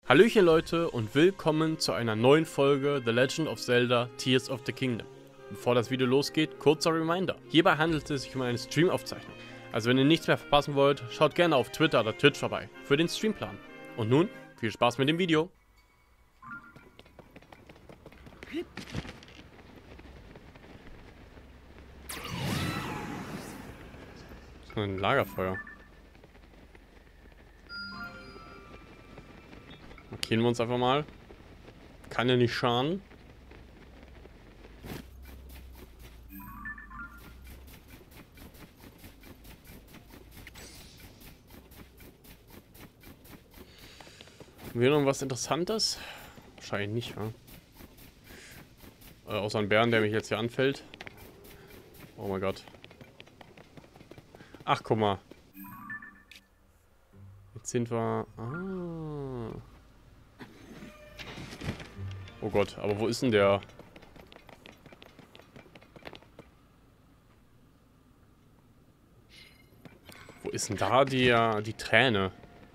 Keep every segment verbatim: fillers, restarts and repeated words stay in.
Hallöchen Leute und willkommen zu einer neuen Folge The Legend of Zelda Tears of the Kingdom. Bevor das Video losgeht, kurzer Reminder. Hierbei handelt es sich um eine Streamaufzeichnung. Also wenn ihr nichts mehr verpassen wollt, schaut gerne auf Twitter oder Twitch vorbei für den Streamplan. Und nun, viel Spaß mit dem Video. Das ist ein Lagerfeuer. Markieren wir uns einfach mal. Kann ja nicht schaden. Haben wir noch was Interessantes? Wahrscheinlich nicht, ja. Äh, außer ein Bären, der mich jetzt hier anfällt. Oh mein Gott. Ach, guck mal. Jetzt sind wir... Ah. Oh Gott, aber wo ist denn der? Wo ist denn da die, die Träne?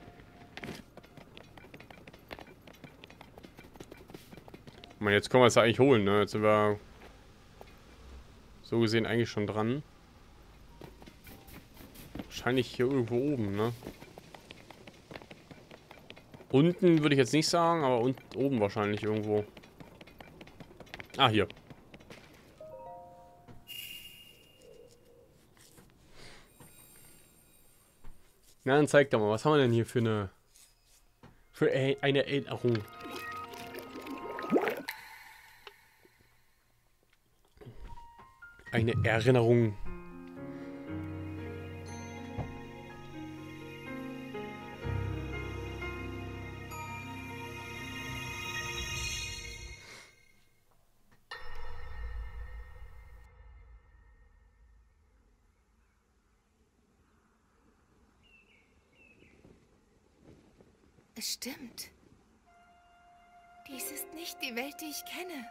Ich meine, jetzt können wir es ja eigentlich holen, ne? Jetzt sind wir so gesehen eigentlich schon dran. Wahrscheinlich hier irgendwo oben, ne? Unten würde ich jetzt nicht sagen, aber unten oben wahrscheinlich irgendwo. Ah, hier. Na, dann zeig doch mal, was haben wir denn hier für eine für eine Erinnerung? Eine Erinnerung. Es stimmt. Dies ist nicht die Welt, die ich kenne.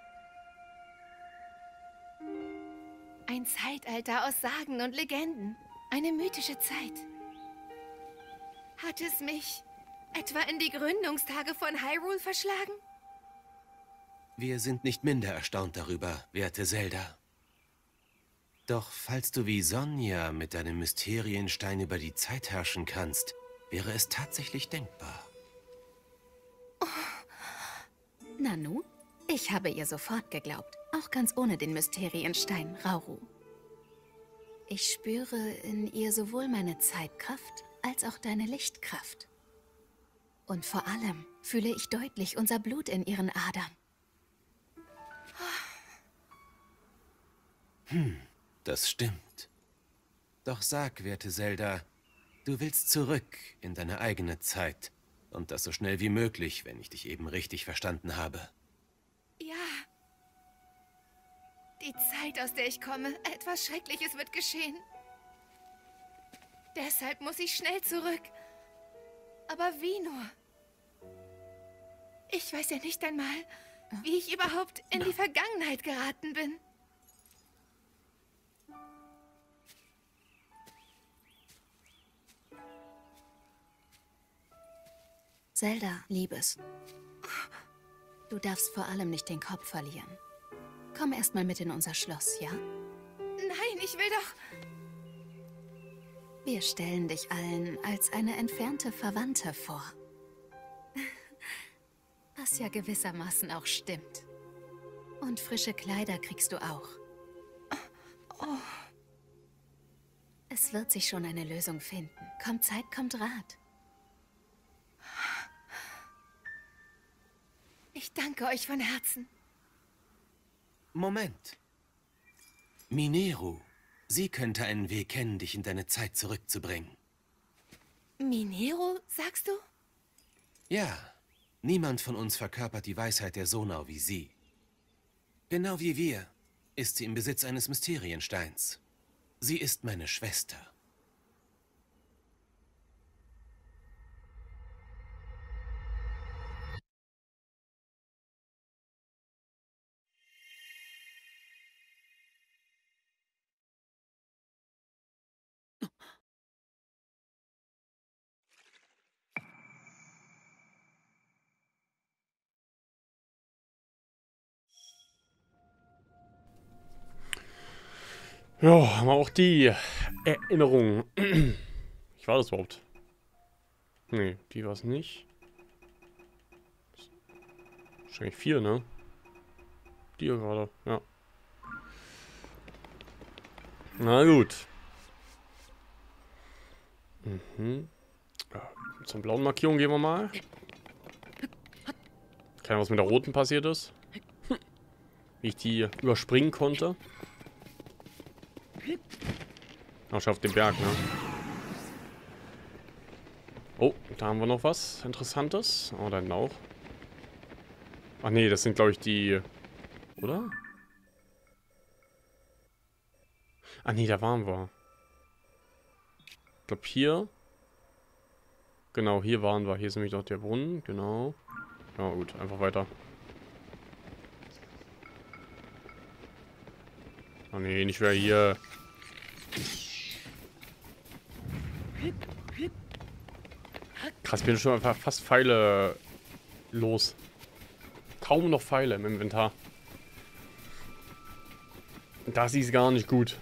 Ein Zeitalter aus Sagen und Legenden. Eine mythische Zeit. Hat es mich etwa in die Gründungstage von Hyrule verschlagen? Wir sind nicht minder erstaunt darüber, werte Zelda. Doch falls du wie Sonja mit deinem Mysterienstein über die Zeit herrschen kannst, wäre es tatsächlich denkbar. Nanu, ich habe ihr sofort geglaubt, auch ganz ohne den Mysterienstein Rauru. Ich spüre in ihr sowohl meine Zeitkraft als auch deine Lichtkraft. Und vor allem fühle ich deutlich unser Blut in ihren Adern. Hm, das stimmt. Doch sag, werte Zelda, du willst zurück in deine eigene Zeit. Und das so schnell wie möglich, wenn ich dich eben richtig verstanden habe. Ja. Die Zeit, aus der ich komme, etwas Schreckliches wird geschehen. Deshalb muss ich schnell zurück. Aber wie nur? Ich weiß ja nicht einmal, wie ich überhaupt in die Vergangenheit geraten bin. Zelda, Liebes. Du darfst vor allem nicht den Kopf verlieren. Komm erst mal mit in unser Schloss, ja? Nein, ich will doch... Wir stellen dich allen als eine entfernte Verwandte vor. Was ja gewissermaßen auch stimmt. Und frische Kleider kriegst du auch. Oh. Es wird sich schon eine Lösung finden. Kommt Zeit, kommt Rat. Ich danke euch von Herzen. Moment. Mineru. Sie könnte einen Weg kennen, dich in deine Zeit zurückzubringen. Mineru, sagst du? Ja. Niemand von uns verkörpert die Weisheit der Sonau wie sie. Genau wie wir ist sie im Besitz eines Mysteriensteins. Sie ist meine Schwester. Ja, haben wir auch die Erinnerung. Ich war das überhaupt? Nee, die war es nicht. Wahrscheinlich vier, ne? Die hier gerade, ja. Na gut. Mhm. Ja, zur blauen Markierung gehen wir mal. Keine Ahnung, was mit der roten passiert ist. Wie ich die überspringen konnte. Ach, schau auf den Berg, ne? Oh, da haben wir noch was Interessantes. Oh, da hinten auch. Ach nee, das sind, glaube ich, die... Oder? Ah nee, da waren wir. Ich glaube, hier... Genau, hier waren wir. Hier ist nämlich noch der Brunnen, genau. Ja, gut, einfach weiter. Oh nee, nicht mehr hier. Krass, bin schon einfach fast Pfeile los. Kaum noch Pfeile im Inventar. Das ist gar nicht gut.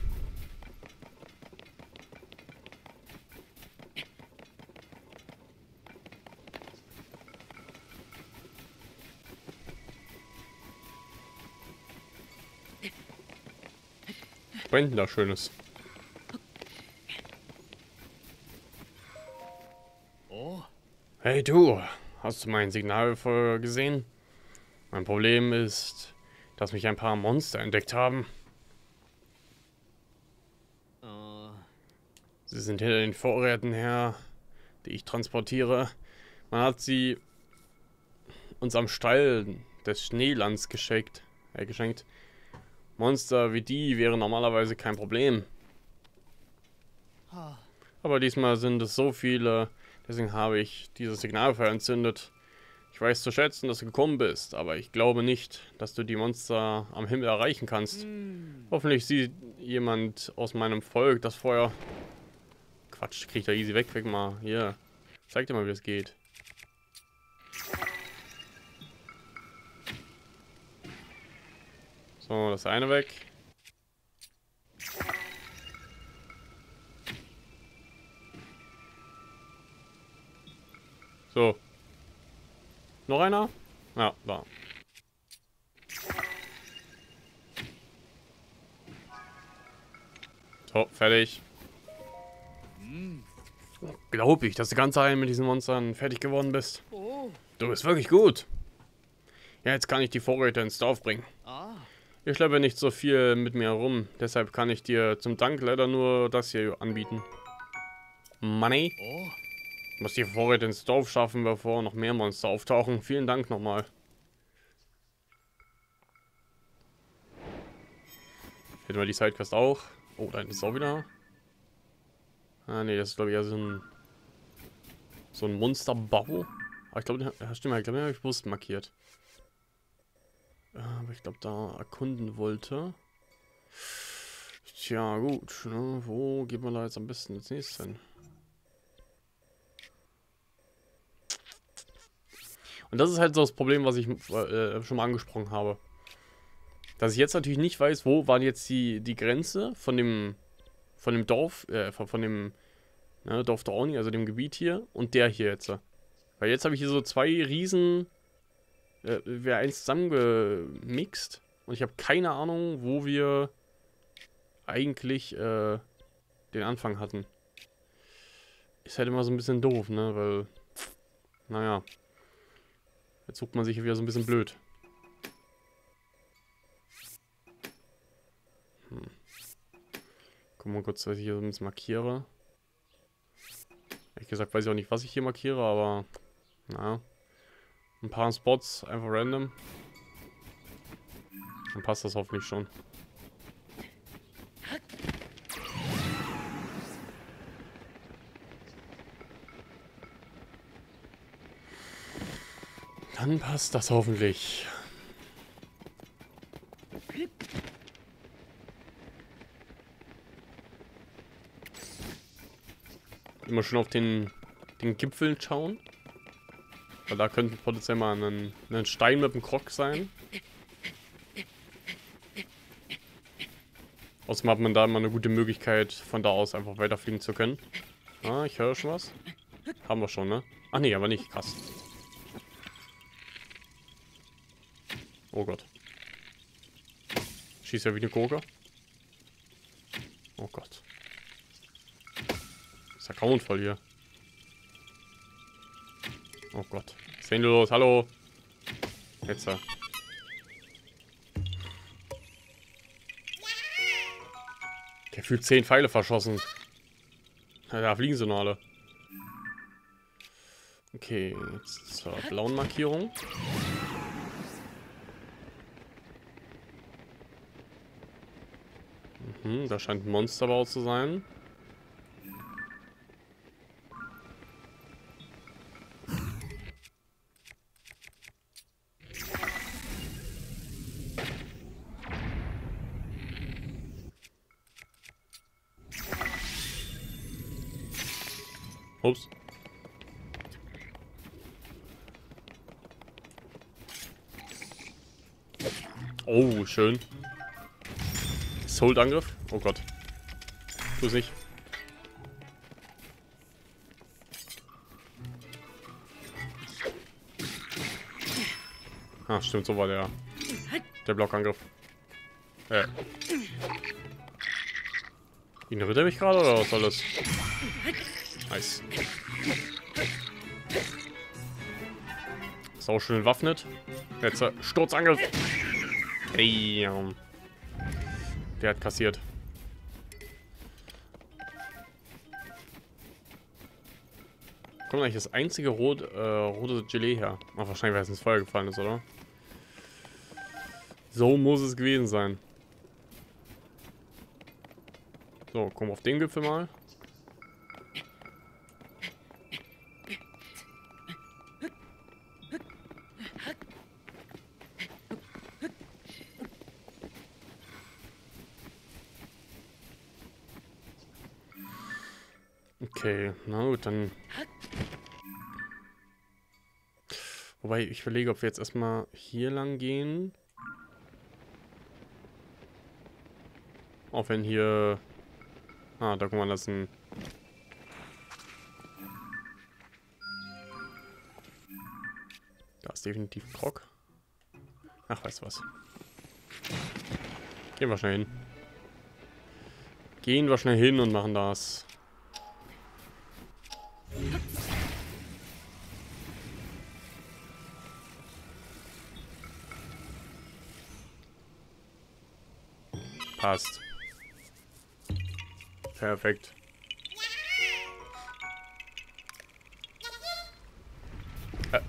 Was brennt denn da Schönes? Hey du, hast du mein Signal vorher gesehen? Mein Problem ist, dass mich ein paar Monster entdeckt haben. Sie sind hinter den Vorräten her, die ich transportiere. Man hat sie uns am Stall des Schneelands geschickt, äh, geschenkt. Monster wie die wären normalerweise kein Problem. Aber diesmal sind es so viele, deswegen habe ich dieses Signalfeuer entzündet. Ich weiß zu schätzen, dass du gekommen bist, aber ich glaube nicht, dass du die Monster am Himmel erreichen kannst. Mm. Hoffentlich sieht jemand aus meinem Volk das Feuer. Quatsch, krieg ich da easy weg, weg mal. Hier, zeig dir mal, wie es geht. So, das eine weg. So. Noch einer? Ja, da. So, fertig. Glaub ich, dass du ganz allein mit diesen Monstern fertig geworden bist. Du bist wirklich gut. Ja, jetzt kann ich die Vorräte ins Dorf bringen. Ich schleppe nicht so viel mit mir herum, deshalb kann ich dir zum Dank leider nur das hier anbieten. Money? Ich muss die Vorräte ins Dorf schaffen, bevor noch mehr Monster auftauchen. Vielen Dank nochmal. Hätten wir die Sidequest auch. Oh, da ist auch wieder. Ah, ne, das ist glaube ich eher so ein so ein Monsterbau. Aber ich glaube, ja, stimmt, ich glaube, den habe ich bewusst markiert. Aber ich glaube, da erkunden wollte. Tja, gut. Ne? Wo geht man da jetzt am besten als nächstes hin? Und das ist halt so das Problem, was ich äh, schon mal angesprochen habe. Dass ich jetzt natürlich nicht weiß, wo war jetzt die, die Grenze von dem von dem Dorf, äh, von, von dem ne, Dorf Drowning, also dem Gebiet hier, und der hier jetzt. Weil jetzt habe ich hier so zwei riesen äh, wir eins zusammengemixt und ich habe keine Ahnung, wo wir eigentlich äh, den Anfang hatten. Ist halt immer so ein bisschen doof, ne, weil naja. Jetzt sucht man sich hier wieder so ein bisschen blöd. Hm. Guck mal kurz, was ich hier so ein bisschen markiere. Ehrlich gesagt weiß ich auch nicht, was ich hier markiere, aber naja. Ein paar Spots, einfach random. Dann passt das hoffentlich schon. Dann passt das hoffentlich. Immer schon auf den, den Gipfeln schauen. Weil da könnte potenziell mal ein, ein Stein mit einem Krog sein. Außerdem hat man da immer eine gute Möglichkeit, von da aus einfach weiterfliegen zu können. Ah, ich höre schon was. Haben wir schon, ne? Ach nee, aber nicht. Krass. Oh Gott. Schießt ja wie eine Gurke. Oh Gott. Ist ja grauenvoll hier. Oh Gott. Was ist denn los? Hallo. Jetzt da. Der fühlt zehn Pfeile verschossen. Ja, da fliegen sie noch alle. Okay, jetzt zur blauen Markierung. Mhm, da scheint ein Monsterbau zu sein. Ups. Oh, schön. Sold-Angriff. Oh Gott. Tu es nicht. Ah, stimmt, so war der, der Blockangriff. Äh. Ignoriert er mich gerade oder was soll das? Nice. Ist auch schön entwaffnet. Jetzt äh, Sturzangriff. Hey, um. Der hat kassiert. Kommt eigentlich das einzige rot, äh, rote Gelee her? Ach, wahrscheinlich, weil es ins Feuer gefallen ist, oder? So muss es gewesen sein. So, komm auf den Gipfel mal. Okay, na gut, dann... Wobei, ich überlege, ob wir jetzt erstmal hier lang gehen. Auch wenn hier... Ah, da guck mal, das ist ein... Da ist definitiv ein Krog. Ach, weißt du was. Gehen wir schnell hin. Gehen wir schnell hin und machen das. Passt. Perfekt. Äh,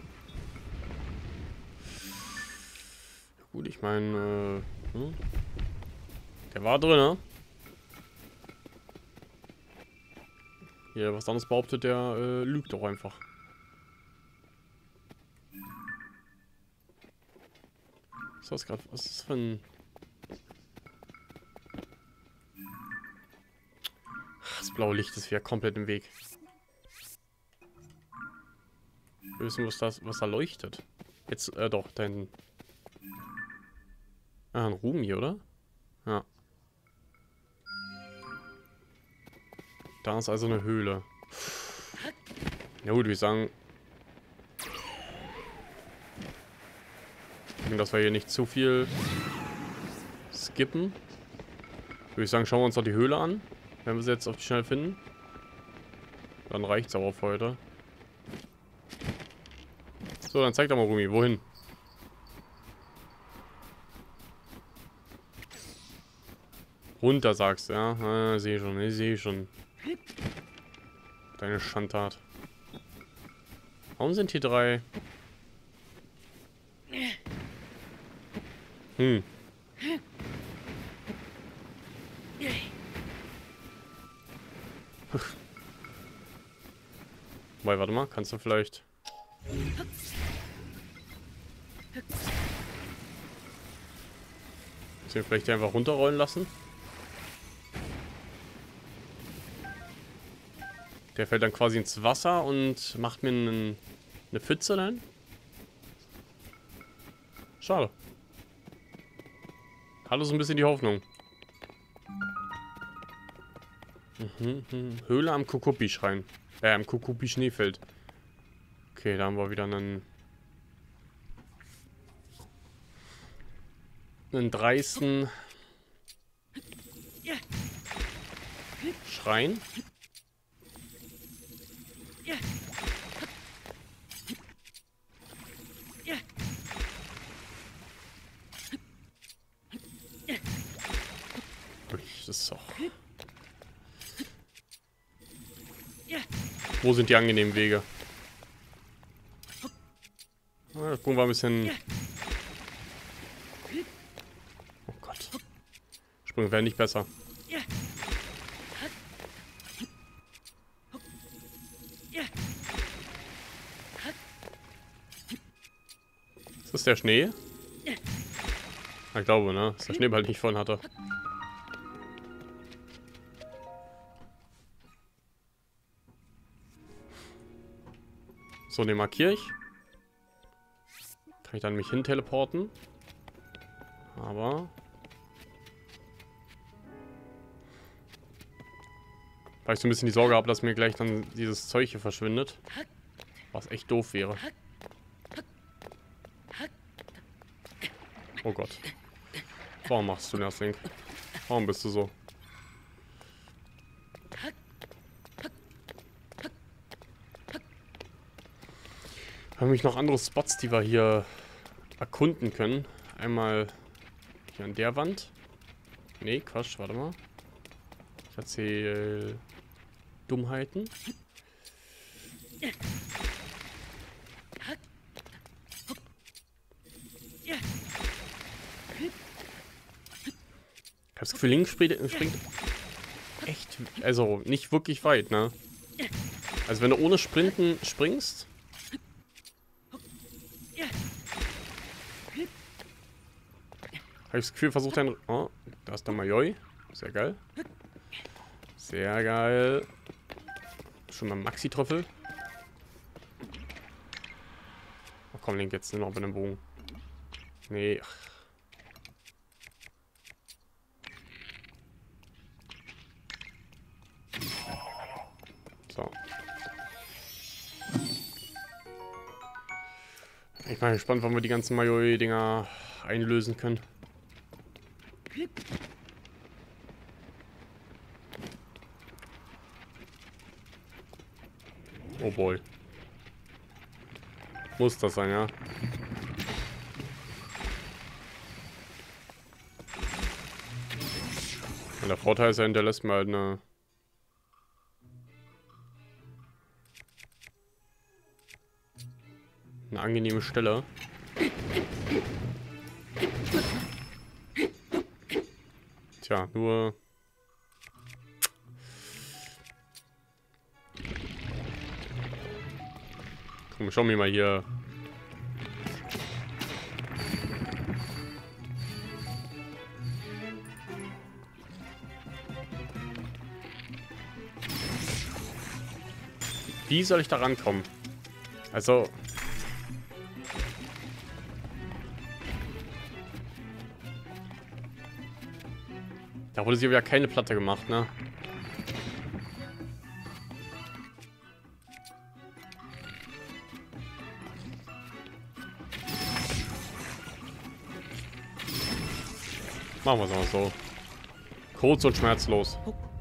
Gut, ich meine, äh, hm? Der war drin, ne? Hier, was anderes behauptet, der äh, lügt doch einfach. Was ist das gerade? Was ist das für ein... Das blaue Licht ist wieder komplett im Weg. Wir wissen, was das, was da leuchtet. Jetzt, äh, doch, da hinten. Ah, ein Ruhm hier, oder? Ja. Da ist also eine Höhle. Ja gut, würde ich sagen. Dass wir hier nicht zu viel skippen. Würde ich sagen, schauen wir uns doch die Höhle an. Wenn wir sie jetzt auf die Schnelle finden. Dann reicht's aber für heute. So, dann zeig doch mal, Rumi, wohin? Runter, sagst du, ja? Ah, sehe schon, ich sehe schon. Deine Schandtat. Warum sind hier drei? Hm. Wobei, warte mal, kannst du vielleicht... Kannst du ihn vielleicht einfach runterrollen lassen? Der fällt dann quasi ins Wasser und macht mir einen, eine Pfütze dann. Schade. Hat so ein bisschen die Hoffnung. Mhm, mhm. Höhle am Kokopi-Schrein. Äh, am Kokopi-Schneefeld. Okay, da haben wir wieder einen... einen dreisten... Schrein. Das ist doch... Wo sind die angenehmen Wege? Ah, gucken wir ein bisschen... Oh Gott. Sprünge werden nicht besser. Ist das der Schnee? Ich glaube, ne? Das ist der Schneeball, den ich vorhin hatte. So, den markiere ich. Kann ich dann mich hin teleporten. Aber... weil ich so ein bisschen die Sorge habe, dass mir gleich dann dieses Zeug hier verschwindet. Was echt doof wäre. Oh Gott. Warum machst du das, Link? Warum bist du so? Wir haben nämlich noch andere Spots, die wir hier erkunden können. Einmal hier an der Wand. Nee, Quatsch, warte mal. Ich erzähle Dummheiten. Ich hab's Gefühl, Link springt, springt echt, also nicht wirklich weit, ne? Also wenn du ohne Sprinten springst... habe ich das Gefühl, versucht ein... Oh, da ist der Majoi. Sehr geil. Sehr geil. Schon mal Maxi-Trüffel. Oh komm, Link, jetzt noch bei dem Bogen. Nee, ach. So. Ich bin gespannt, wann wir die ganzen Majoi-Dinger einlösen können. Oh boy. Muss das sein, ja? Und der Vorteil ist, er hinterlässt mir halt eine... eine angenehme Stelle. Tja, nur... Komm, schau mir mal hier. Wie soll ich da rankommen? Also... da wurde sich wieder keine Platte gemacht, ne? Machen wir es mal so. Kurz und schmerzlos.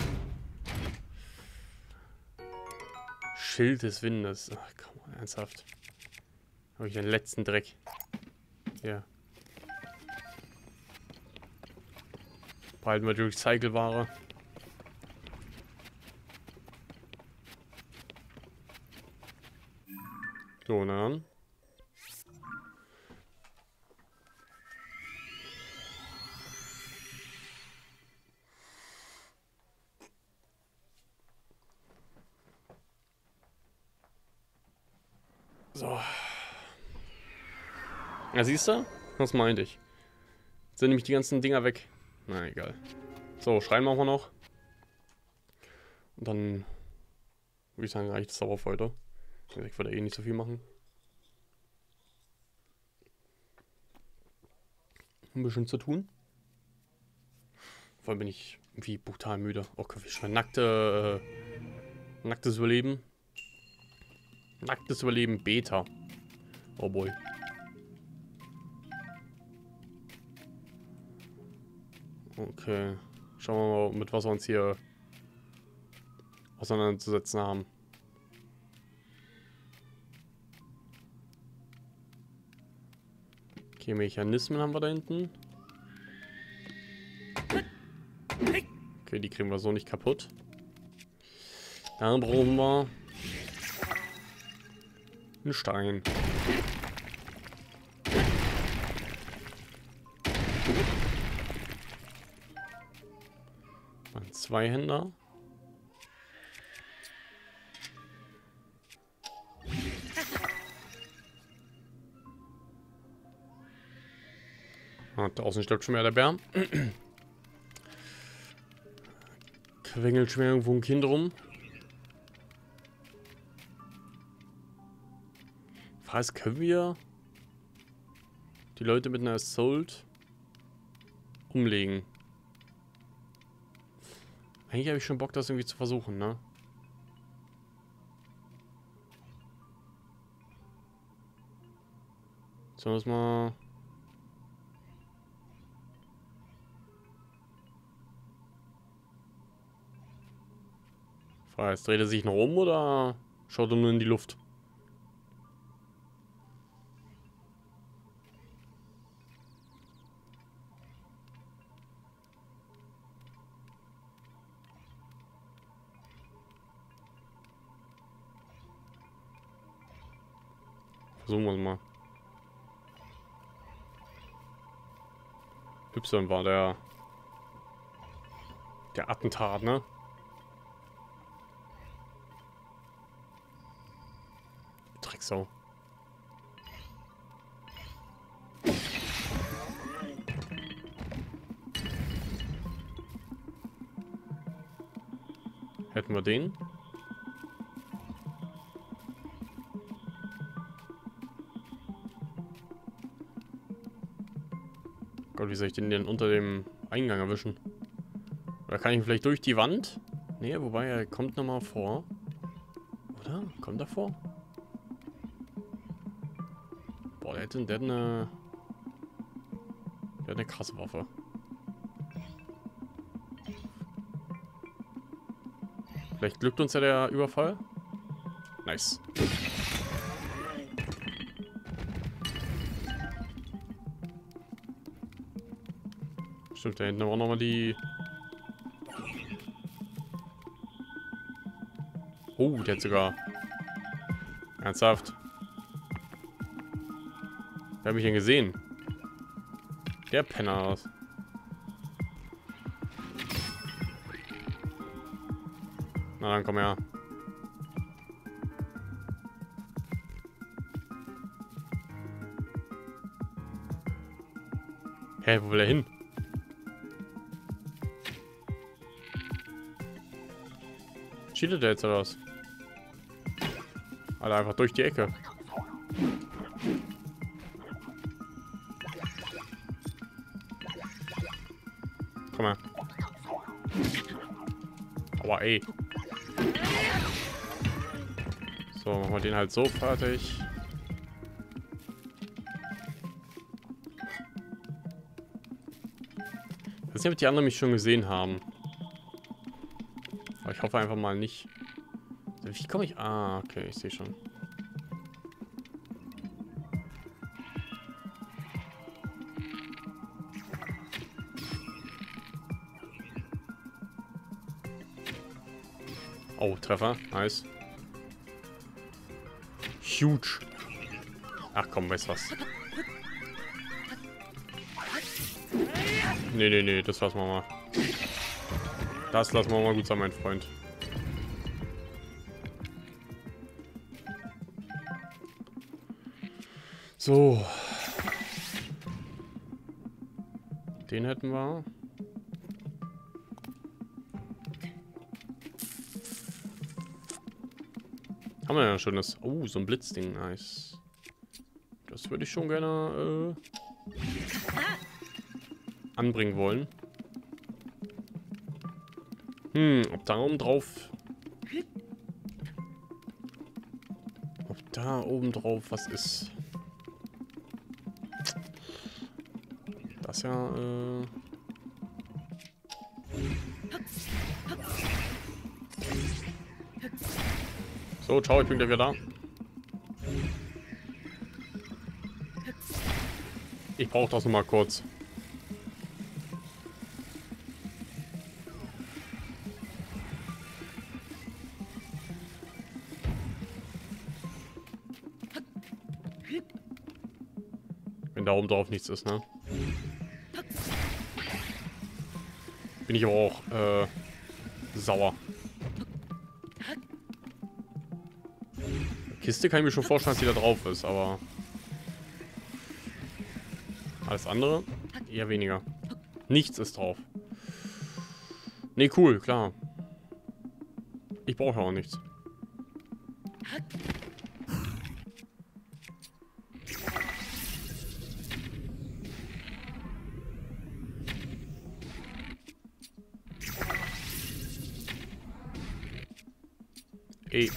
Schild des Windes. Ach, komm, ernsthaft. Habe ich den letzten Dreck. Ja. Behalten wir die Recycle-Ware. So, na dann. So. Ja, siehst du? Was meinte ich? Sind nämlich die ganzen Dinger weg. Na, egal. So, Schrein machen wir noch. Und dann würde ich sagen, reicht es aber für heute. Ich würde eh nicht so viel machen. Ein bisschen zu tun. Vor allem bin ich Wie brutal müde. Okay, wir schreien nackte, äh, nacktes Überleben. Nacktes Überleben Beta. Oh boy. Okay. Schauen wir mal, mit was wir uns hier auseinanderzusetzen haben. Okay, Mechanismen haben wir da hinten. Okay, die kriegen wir so nicht kaputt. Dann brauchen wir einen Stein. Ein Zweihänder. Ah, draußen stirbt schon mehr der Bär. Quengelt schon irgendwo ein Kind rum. Was können wir die Leute mit einer Assault umlegen? Eigentlich habe ich schon Bock, das irgendwie zu versuchen, ne? Sollen wir es mal... Frage ist, dreht er sich noch um oder schaut er nur in die Luft? Versuchen wir es mal. Y war der der Attentat, ne? Drecksau. Hätten wir den? Gott, wie soll ich den denn unter dem Eingang erwischen? Oder kann ich ihn vielleicht durch die Wand? Nee, wobei er kommt nochmal vor. Oder? Kommt er vor? Boah, der hat, der hat eine... Der hat eine krasse Waffe. Vielleicht glückt uns ja der Überfall. Nice. Stimmt, da hinten haben wir auch nochmal die... Oh, der hat sogar... Ernsthaft? Wer hat mich denn gesehen? Der Penner aus. Na dann komm her. Hä, wo will er hin? Cheatet der jetzt oder was? Alter, einfach durch die Ecke. Komm mal. Aua, ey. So, machen wir den halt so fertig. Ich weiß nicht, ob die anderen mich schon gesehen haben. Aber ich hoffe einfach mal nicht. Wie komme ich... Ah, okay, ich sehe schon. Oh, Treffer. Nice. Huge. Ach komm, weißt du was. Nee, nee, nee, das lassen wir mal. Das lassen wir mal gut sein, mein Freund. So. Den hätten wir. Haben wir ja schon das. Oh, so ein Blitzding. Nice. Das würde ich schon gerne äh, anbringen wollen. Hm, ob da oben drauf... Ob da oben drauf was ist. Das ja, äh... So, ciao, ich bin gleich wieder da. Ich brauche das nur mal kurz. Wenn da oben drauf nichts ist, ne? Bin ich aber auch äh, sauer. Kiste kann ich mir schon vorstellen, dass die da drauf ist, aber alles andere eher weniger. Nichts ist drauf. Ne, cool, klar. Ich brauche auch nichts. Ey.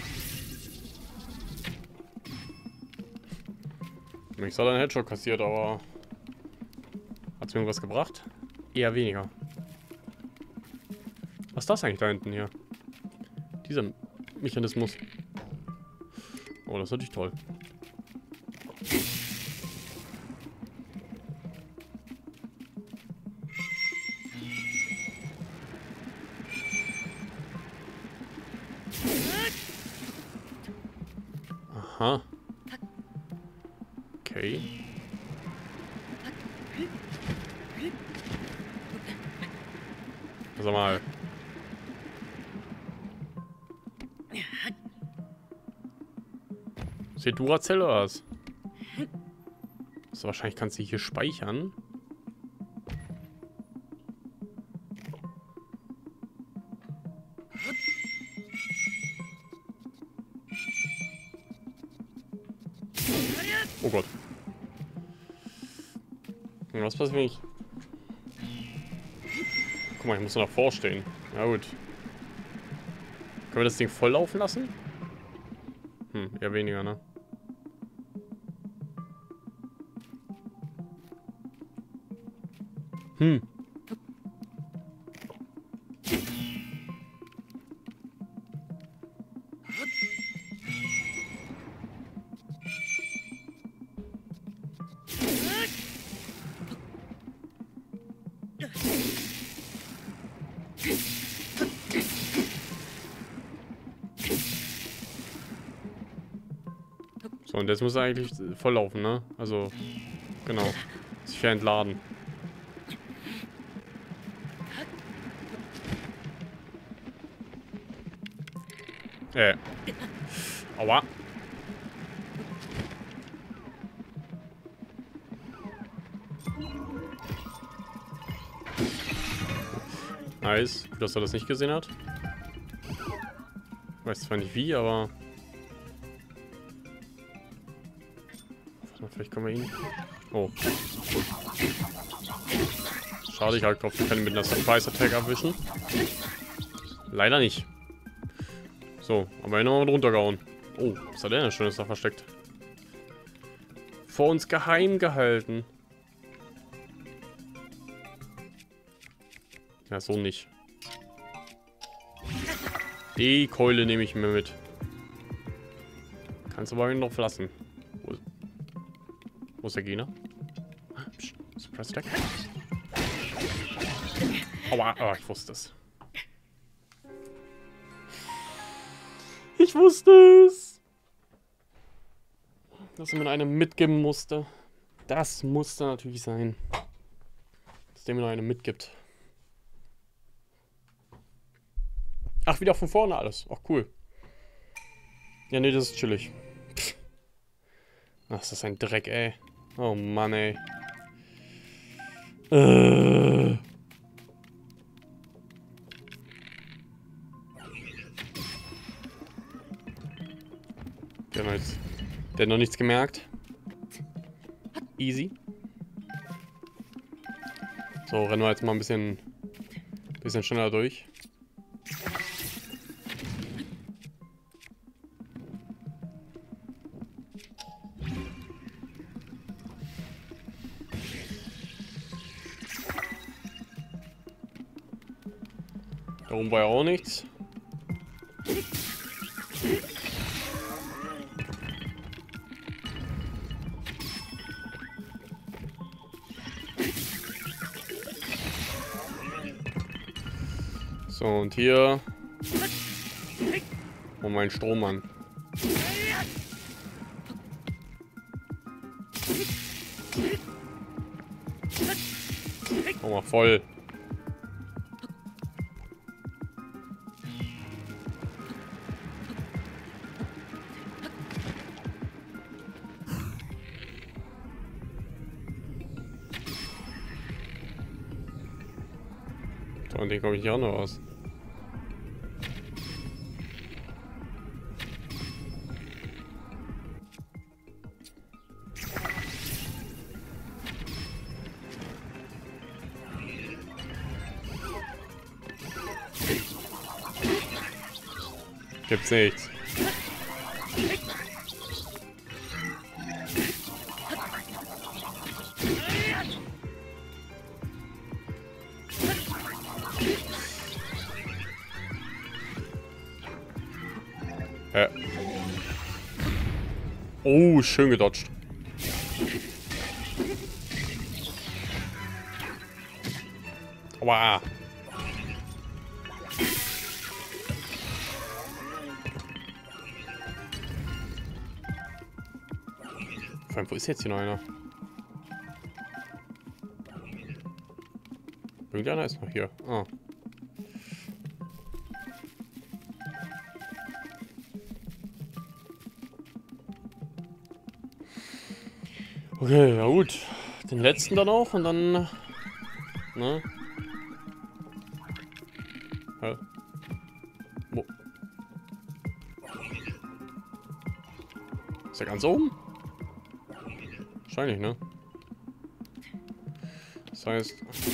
Ich soll einen Headshot kassiert, aber hat es mir irgendwas gebracht? Eher weniger. Was ist das eigentlich da hinten hier? Dieser Mechanismus. Oh, das ist natürlich toll. Aha. Okay. Sag mal. Ist hier Duracell oder was? So, wahrscheinlich kannst du hier speichern. Oh Gott. Was passiert, wenn ich... Guck mal, ich muss noch davor stehen. Na gut. Können wir das Ding voll laufen lassen? Hm, eher weniger, ne? Hm. So, und jetzt muss er eigentlich voll laufen, ne? Also, genau. Sich entladen. Äh. Aua. Nice. Gut, dass er das nicht gesehen hat. Ich weiß zwar nicht wie, aber... Vielleicht können wir ihn... Oh. Schade, ich halt gehofft, wir können mit einer Surprise Attack erwischen. Leider nicht. So, aber ihn nochmal runtergehauen. Oh, was hat der denn Schönes da versteckt? Vor uns geheim gehalten. Ja, so nicht. Die Keule nehme ich mir mit. Kannst aber ihn noch verlassen. Wo, wo ist der Gegner? Psst, Surprise Attack. Aua, oh, ich wusste es. Ich wusste es. Dass er mir eine mitgeben musste. Das musste natürlich sein. Dass der mir noch eine mitgibt. Ach, wieder von vorne alles. Ach, cool. Ja, nee, das ist chillig. Ach, ist das ein Dreck, ey. Oh Mann, ey. Äh. Der hat, jetzt, der hat noch nichts gemerkt. Easy. So, rennen wir jetzt mal ein bisschen, bisschen schneller durch. Da oben war ja auch nichts. So, und hier. Oh, mein Strohmann. Oh, mal voll. So, und den komme ich hier auch noch aus. Gibt's nichts. Hä? Oh, schön gedodged. Aua. Vor allem, wo ist jetzt hier noch einer? Irgendeiner ist noch hier. Ah. Okay, ja gut. Den letzten dann auch und dann... Ne? Hä? Wo? Ist der ganz oben? Wahrscheinlich, ne? Das heißt...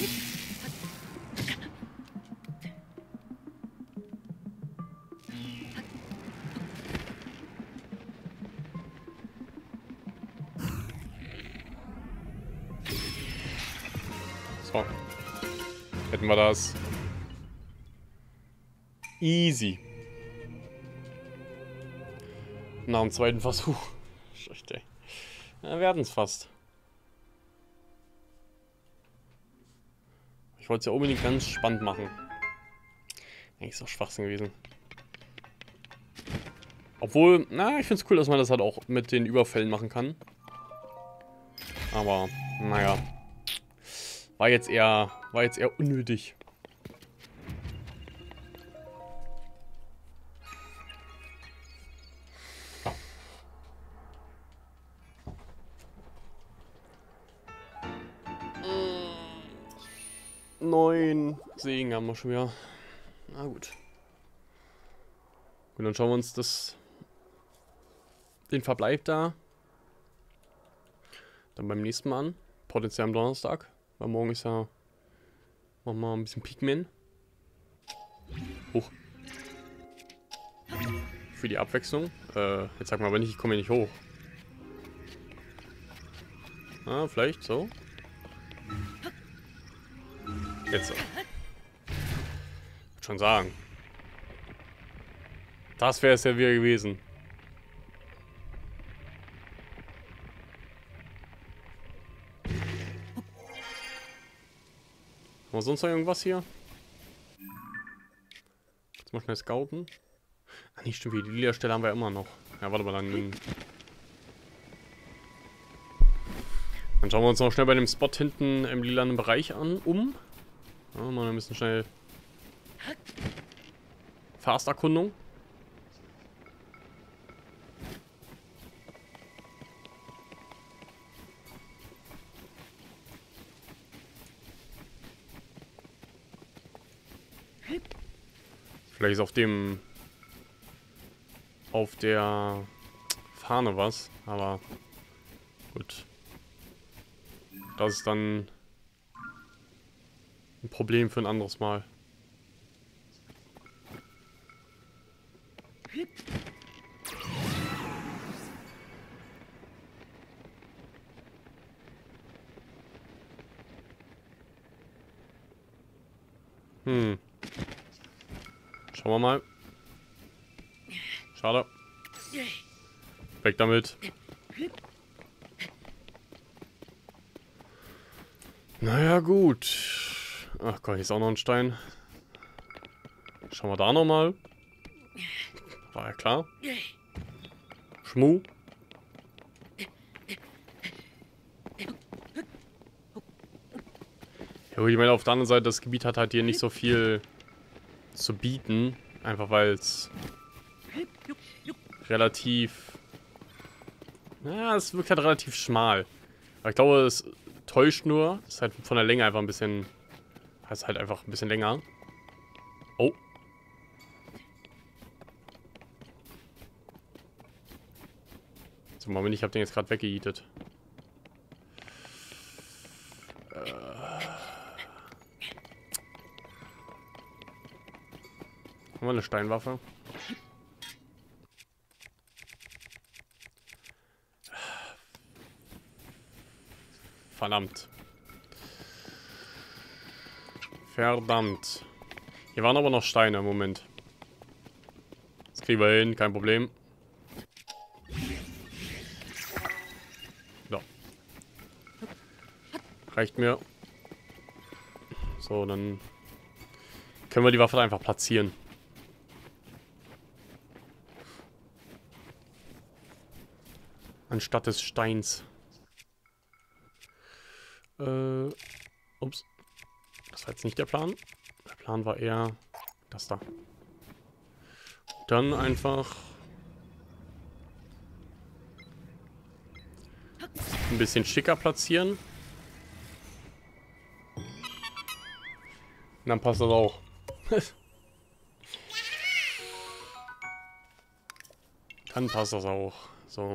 So. Hätten wir das. Easy. Nach dem zweiten Versuch. Schlecht, ey. Ja, wir hatten es fast. Ich wollte es ja unbedingt ganz spannend machen. Eigentlich ist auch Schwachsinn gewesen. Obwohl, na, ich finde es cool, dass man das halt auch mit den Überfällen machen kann. Aber, naja. War jetzt eher, war jetzt eher unnötig. Neun Segen haben wir schon wieder. Na gut. Gut, dann schauen wir uns das, den Verbleib da dann beim nächsten Mal an. Potenziell am Donnerstag. Weil morgen ist ja machen wir mal ein bisschen Pikmin. Hoch. Für die Abwechslung. Äh, jetzt sag mal aber nicht, ich komme hier nicht hoch. Ah, vielleicht so. Jetzt so. Würde schon sagen. Das wäre es ja wieder gewesen. Haben wir sonst noch irgendwas hier? Jetzt mal schnell scouten. Ach nicht, stimmt, die lila Stelle haben wir immer noch. Ja, warte mal, dann... Dann schauen wir uns noch schnell bei dem Spot hinten im lilanen Bereich an, um. Ja, mal ein bisschen schnell... Fast-Erkundung. Vielleicht ist auf dem... auf der Fahne was, aber gut. Das ist dann ein Problem für ein anderes Mal. Hm. Schauen wir mal. Schade. Weg damit. Naja, gut. Ach Gott, hier ist auch noch ein Stein. Schauen wir da nochmal. War ja klar. Schmu. Ja gut, ich meine, auf der anderen Seite, das Gebiet hat halt hier nicht so viel zu bieten. Einfach weil es relativ... Naja, es wirkt halt relativ schmal. Aber ich glaube, es täuscht nur. Es ist halt von der Länge einfach ein bisschen... Es ist halt einfach ein bisschen länger. Oh. So, Moment, ich habe den jetzt gerade weggeheatet. Äh. Haben wir eine Steinwaffe? Verdammt. Verdammt. Hier waren aber noch Steine im Moment. Das kriegen wir hin, kein Problem. So. Reicht mir. So, dann können wir die Waffe einfach platzieren. Anstatt des Steins. Äh, ups. Das war jetzt nicht der Plan. Der Plan war eher das da. Dann einfach ein bisschen schicker platzieren. Und dann passt das auch. Dann passt das auch. So.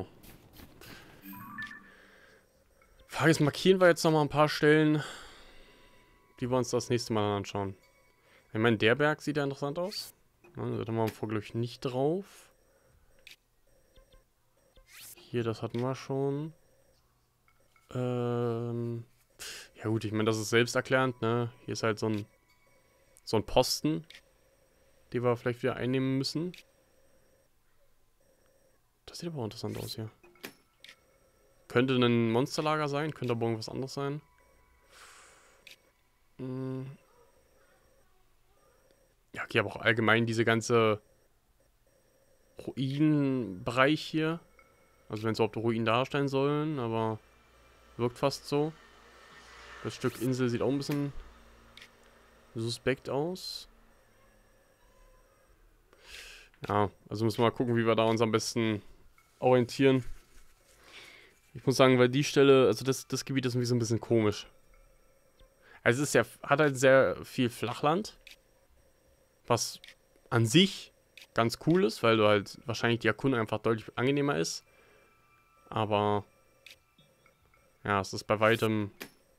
Frage ist, markieren wir jetzt noch mal ein paar Stellen, die wir uns das nächste Mal anschauen. Ich meine, der Berg sieht ja interessant aus. Da haben wir vor, glaube ich, nicht drauf. Hier, das hatten wir schon. Ähm ja gut, ich meine, das ist selbsterklärend, ne? Hier ist halt so ein, so ein Posten, den wir vielleicht wieder einnehmen müssen. Das sieht aber auch interessant aus hier. Könnte ein Monsterlager sein, könnte aber irgendwas anderes sein. Hm. Ja, okay, aber auch allgemein diese ganze Ruinenbereich hier. Also wenn es überhaupt Ruinen darstellen sollen, aber wirkt fast so. Das Stück Insel sieht auch ein bisschen suspekt aus. Ja, also müssen wir mal gucken, wie wir da uns am besten orientieren. Ich muss sagen, weil die Stelle, also das, das Gebiet ist irgendwie so ein bisschen komisch. Also es ist ja, hat halt sehr viel Flachland. Was an sich ganz cool ist, weil du halt wahrscheinlich die Erkundung einfach deutlich angenehmer ist. Aber ja, es ist bei weitem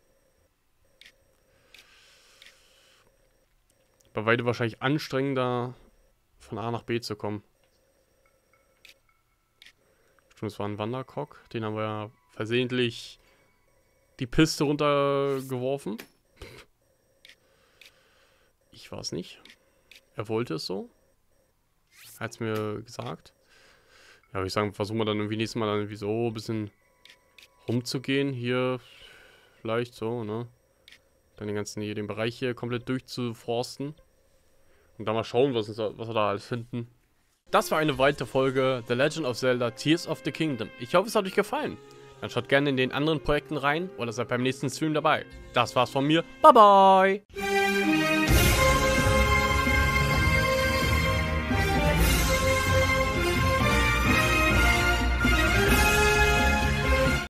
bei weitem wahrscheinlich anstrengender, von A nach B zu kommen. Stimmt, es war ein Wanderkrock. Den haben wir ja versehentlich die Piste runtergeworfen. Ich war es nicht. Er wollte es so. Er hat es mir gesagt. Ja, würde ich sagen, versuchen wir dann irgendwie nächstes Mal dann irgendwie so ein bisschen rumzugehen. Hier vielleicht so, ne? Dann den ganzen hier, den Bereich hier komplett durchzuforsten. Und dann mal schauen, was, was wir da alles finden. Das war eine weitere Folge The Legend of Zelda Tears of the Kingdom. Ich hoffe, es hat euch gefallen. Dann schaut gerne in den anderen Projekten rein oder seid beim nächsten Stream dabei. Das war's von mir. Bye bye!